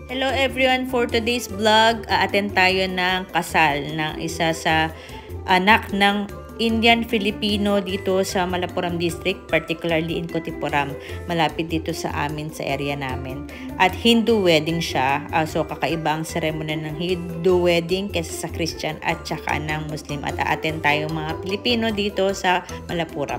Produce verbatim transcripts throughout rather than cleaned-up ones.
Hello everyone, for today's vlog, a-attend tayo ng kasal ng isa sa anak ng Indian Filipino dito sa Malappuram District, particularly in Kutipuram, malapit dito sa amin, sa area namin. At Hindu wedding siya, uh, so kakaiba ang seremony ng Hindu wedding kaysa sa Christian at saka ng Muslim. At a-attend tayo mga Pilipino dito sa Malappuram.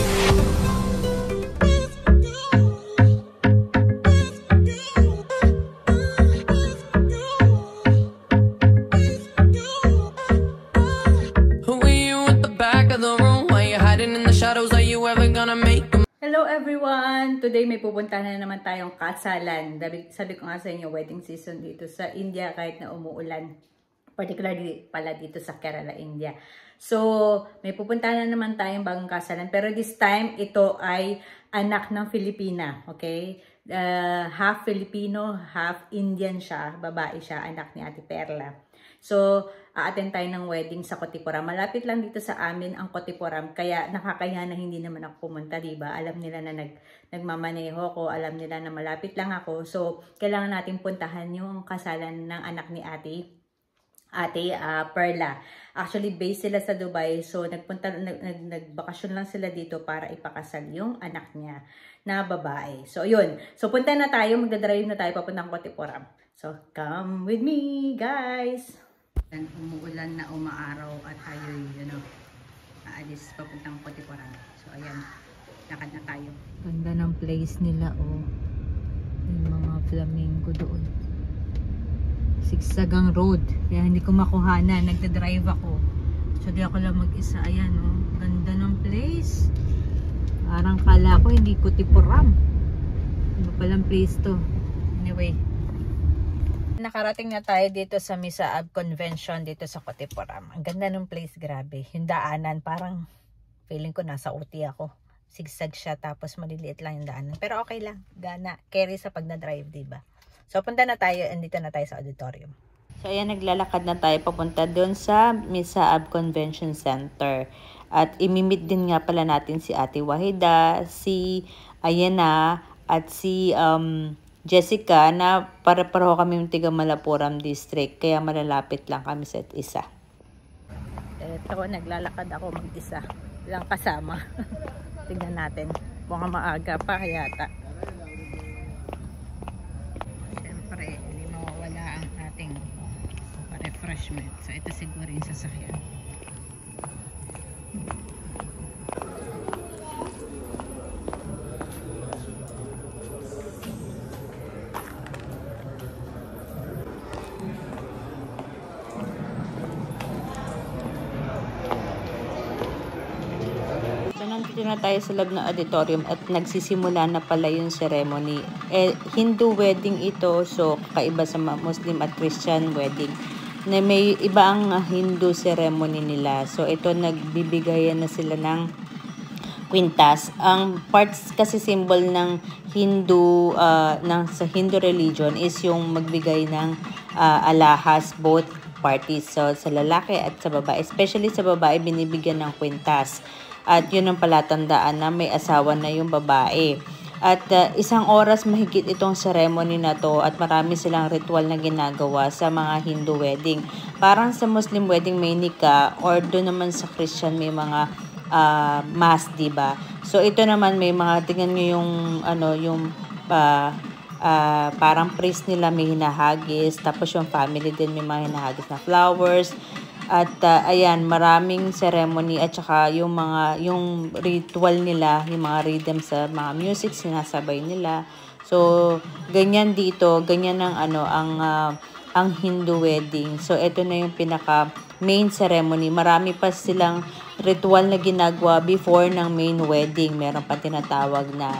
Hello everyone! Today may pupuntahan na naman tayong kasalan. Sabi ko nga sa inyo, wedding season dito sa India kahit na umuulan. Particularly pala dito sa Kerala, India. So, may pupuntahan na naman tayong bagong kasalan. Pero this time, ito ay anak ng Filipina. Okay? Uh, half Filipino, half Indian siya. Babae siya, anak ni Ate Perla. So, a-attend tayo ng wedding sa Kutipuram. Malapit lang dito sa amin ang Kutipuram. Kaya nakakaya na hindi naman ako pumunta, diba? Alam nila na nag, nagmamaneho ko. Alam nila na malapit lang ako. So, kailangan natin puntahan yung kasalan ng anak ni Ate. Ate uh, Perla. Actually, based sila sa Dubai. So, nagpunta, nag, nag, nagbakasyon lang sila dito para ipakasal yung anak niya na babae. So, yun. So, punta na tayo. Magdadrive na tayo papuntang Kutipuram. So, come with me, guys! And umuulan na umaaraw at tayo, you know, aalis papuntang Kutipuram. So, ayan, lakad na tayo. Ganda ng place nila, oh. May mga flamingo doon. Sigsagang road. Kaya hindi ko makuhanan. Nagda-drive ako. So, di ako lang mag-isa. Ayan, oh. Ganda ng place. Parang kala ko hindi Kutipuram. Ano palang place to? Anyway. Nakarating na tayo dito sa Misaab Convention dito sa Kutipuram. Ang ganda ng place, grabe. Yung daanan, parang feeling ko nasa U T ako. Sigsag siya, tapos maliliit lang yung daanan. Pero okay lang. Gana, carry sa pag na-drive, diba? So, punta na tayo, andito na tayo sa auditorium. So, ayan, naglalakad na tayo papunta doon sa Misaab Convention Center. At imimit din nga pala natin si Ate Wahida, si Ayana, at si um, Jessica na para-pareho kami yung tiga Malappuram District. Kaya malalapit lang kami sa isa. Ito, naglalakad ako mag-isa. Lang kasama. Tignan natin. Mukhang maaga pa yata. Siyempre, hindi mawawala ang ating refreshment. So, ito siguro yung sasakyan. Nandito na tayo sa loob ng auditorium at nagsisimula na pala yung ceremony. Eh, Hindu wedding ito, so kakaiba sa Muslim at Christian wedding. Na may iba ang Hindu ceremony nila. So ito, nagbibigayan na sila ng kwintas. Ang parts kasi symbol ng Hindu, uh, ng, sa Hindu religion is yung magbigay ng uh, alahas, both parties. So sa lalaki at sa babae. Especially sa babae, binibigyan ng kwintas. At yun ang palatandaan na may asawa na yung babae. At uh, isang oras mahigit itong ceremony na to at marami silang ritual na ginagawa sa mga Hindu wedding. Parang sa Muslim wedding may nika, or doon naman sa Christian may mga uh, mass, diba? So ito naman may mga, tingnan nyo yung, ano, yung uh, uh, parang priest nila may hinahagis. Tapos yung family din may mga hinahagis na flowers. At uh, ayan, maraming ceremony at saka yung mga yung ritual nila, yung mga rhythm sa mga music sinasabay nila. So, ganyan dito, ganyan ang ano ang uh, ang Hindu wedding. So, ito na yung pinaka main ceremony. Marami pa silang ritual na ginagawa before ng main wedding. Meron pa tinatawag na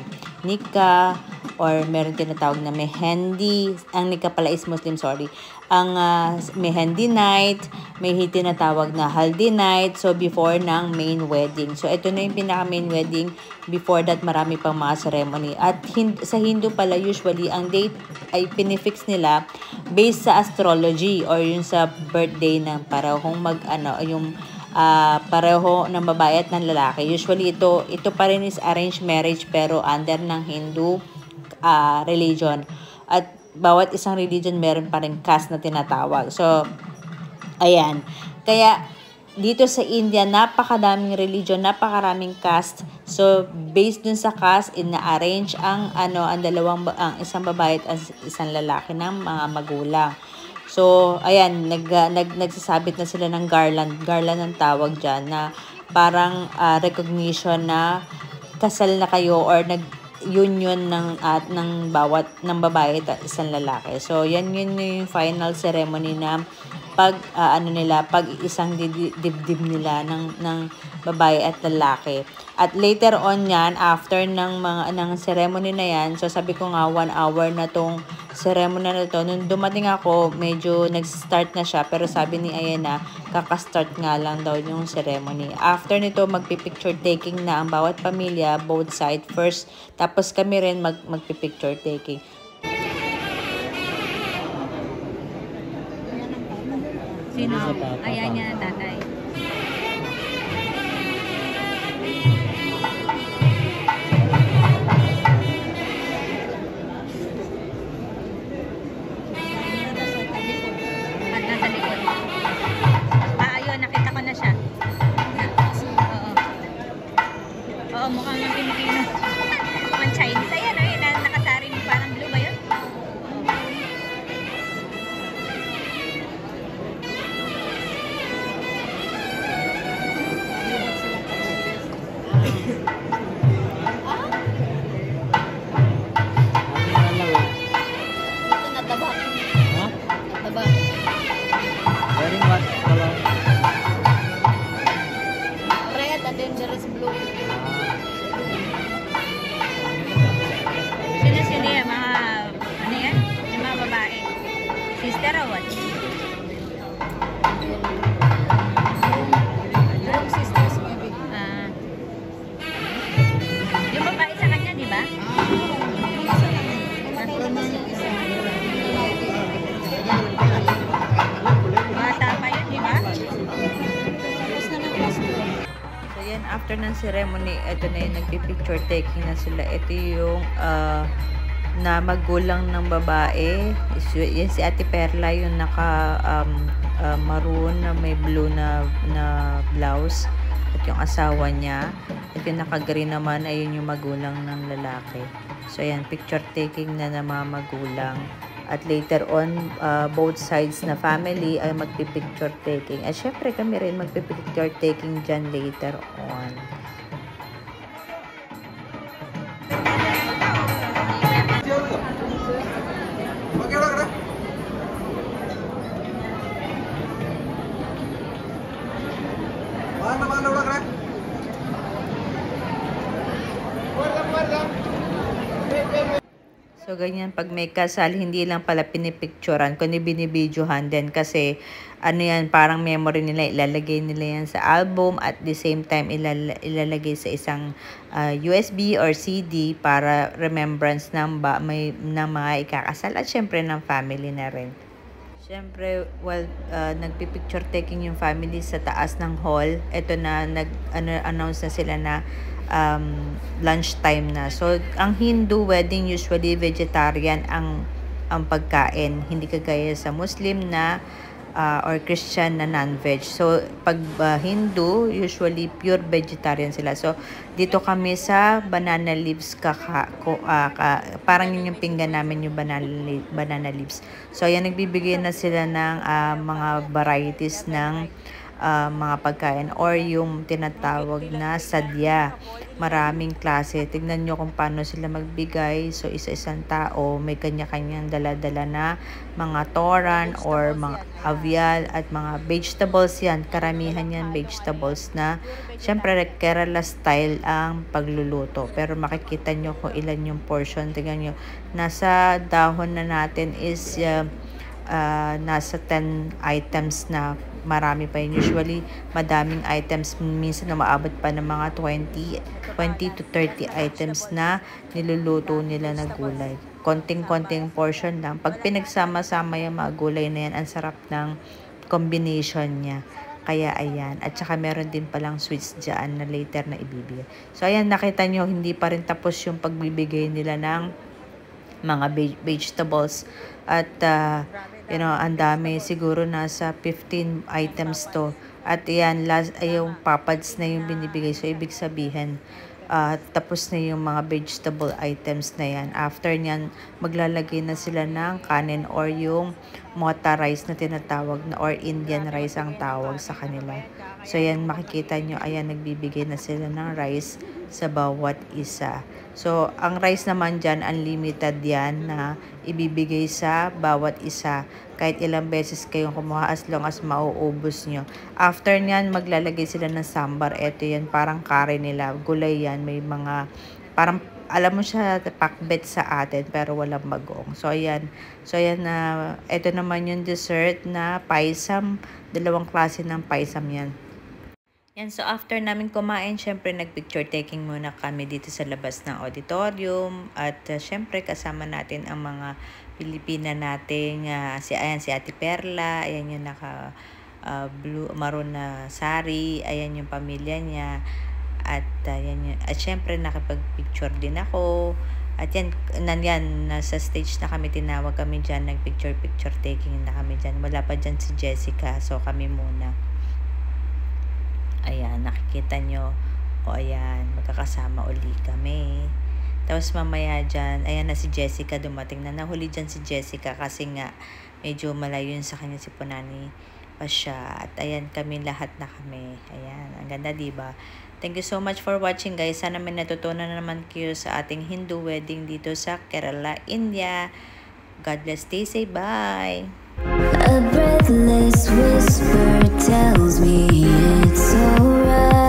nikah, or meron tinatawag na mehendi. Ang nikah pala is Muslim, sorry. Ang uh, mehendi night, may tinatawag na haldi night. So, before ng main wedding. So, ito na yung pinaka-main wedding. Before that, marami pang mga ceremony. At hin- sa Hindu pala, usually, ang date ay pinifix nila based sa astrology or yung sa birthday ng parehong mag, ano, yung uh, pareho ng babae at ng lalaki. Usually, ito, ito pa rin is arranged marriage pero under ng Hindu uh, religion. At bawat isang religion meron pa rin caste na tinatawag. So, ayan. Kaya, dito sa India, napakadaming religion, napakaraming caste. So, based dun sa caste, ina-arrange ang, ano, ang dalawang, ang isang babae at isang lalaki ng mga magulang. So, ayan, nag, nag, nagsasabit na sila ng garland. Garland ang tawag dyan na parang uh, recognition na kasal na kayo or nag union ng at ng bawat ng babae at isang lalaki. So, yan yun yung final ceremony na pag uh, ano nila, pag isang dibdib nila ng ng babae at lalaki. At later on yan, after ng mga ng ceremony na yan, so sabi ko nga one hour na tong ceremony na to. Nung dumating ako, medyo nag-start na siya, pero sabi ni Ayana, kaka-start nga lang daw yung ceremony. After nito, magpi-picture taking na ang bawat pamilya, both side first, tapos kami rin mag magpi-picture taking. Sino? Ayan niya, tatay. At nasa likod. Ah, ayun, nakita ko na siya. Oo. Oo, mukhang ang Pilipino. Mukhang Chinese. Ayan, ayun, nakasari mo parang blue ba yun? Dangerous blue. Sino sino yan? Mga, ano yan? Yung mga babae. Sister or what? Yung sisters maybe. Ah. Yung babae sa kanya, di ba? Bata pa yun, di ba? Yan, after ng ceremony, ito na yung nagpipicture taking na sila. Ito yung uh, na magulang ng babae. Yan si Ate Perla, yung naka um, uh, maroon na may blue na, na blouse. At yung asawa niya. At yung naka-green naman, ayun yung magulang ng lalaki. So yan, picture taking na ng mga magulang. At later on, uh, both sides na family ay magpipicture taking. At syempre kami rin magpipicture taking dyan later on. So, ganyan, pag may kasal, hindi lang pala pinipicturan, kundi binibidyohan din kasi, ano yan, parang memory nila, ilalagay nila yan sa album at the same time, ilal ilalagay sa isang uh, U S B or C D para remembrance ng, ba may, ng mga ikakasal at syempre ng family na rin. Syempre, well, uh, nagpipicture taking yung family sa taas ng hall. Ito na, nag-announce na sila na um, lunch time na. So, ang Hindu wedding usually vegetarian ang ang pagkain. Hindi kagaya sa Muslim na uh, or Christian na non-veg. So, pag uh, Hindu, usually pure vegetarian sila. So, dito kami sa banana leaves kaka, ko, uh, ka, parang yun yung pinggan namin yung banana, banana leaves. So, ayan, nagbibigay na sila ng uh, mga varieties ng Uh, mga pagkain or yung tinatawag na sadya. Maraming klase. Tignan nyo kung paano sila magbigay. So, isa-isang tao, may kanya-kanyang dala-dala na mga toran or mga avial at mga vegetables yan. Karamihan yan vegetables na syempre Kerala style ang pagluluto. Pero makikita nyo kung ilan yung portion. Tignan nyo. Nasa dahon na natin is uh, uh, nasa ten items na. Marami pa yun. Usually, madaming items. Minsan na maabot pa ng mga twenty to thirty items na niluluto nila na gulay. Konting-konting portion lang. Pag pinagsama-sama yung mga gulay na yan, ang sarap ng combination niya. Kaya ayan. At saka meron din palang sweets dyan na later na ibibigay. So ayan, nakita nyo, hindi pa rin tapos yung pagbibigay nila ng mga ve- vegetables. At, uh, you know, ang dami. Siguro nasa fifteen items to. At yan, last, ay yung papads na yung binibigay. So, ibig sabihin, uh, tapos na yung mga vegetable items na yan. After nyan, maglalagay na sila ng kanin or yung mota rice na tinatawag na or Indian rice ang tawag sa kanila. So, yan, makikita nyo, ayan, nagbibigay na sila ng rice sa bawat isa. So, ang rice naman dyan, unlimited yan na ibibigay sa bawat isa. Kahit ilang beses kayong kumuha as long as mauubos nyo. After nyan, maglalagay sila ng sambar. Ito yan, parang curry nila. Gulay yan. May mga, parang, alam mo siya, pakbet sa atin, pero walang bagong. So, ayan. So, ayan na, uh, ito naman yung dessert na paisam. Dalawang klase ng paisam yan. Yan, so after namin kumain, syempre nag-picture taking muna kami dito sa labas ng auditorium. At uh, syempre kasama natin ang mga Pilipina nating, uh, si, ayan, si Ate Perla, ayan yung naka uh, blue, maroon na sari, ayan yung pamilya niya. At, uh, yan yung, at syempre nakipag-picture din ako. At yan, nanyan, nasa stage na kami, tinawag kami dyan, nag-picture-picture taking na kami dyan. Wala pa dyan si Jessica, so kami muna. Ayan, nakikita nyo. O ayan, magkakasama uli kami. Tapos mamaya dyan, ayan na si Jessica, dumating na. Nahuli dyan si Jessica kasi nga medyo malayo yun sa kanya si Punani pa siya. At ayan, kami lahat na kami. Ayan, ang ganda diba? Thank you so much for watching guys. Sana may natutunan naman kayo sa ating Hindu wedding dito sa Kerala, India. God bless, stay safe, bye! A breathless whisper tells me it's alright.